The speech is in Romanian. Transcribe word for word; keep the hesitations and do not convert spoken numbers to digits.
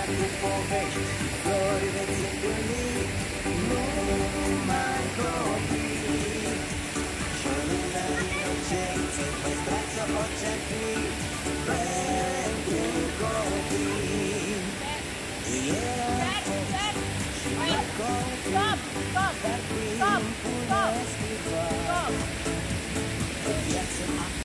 cu povești, flori veți întâlni, numai copii. Și o lună inocență, păstrați-o orice fi, pentru copii. Era fost și mai copii, dar timpul ne schimba. Viața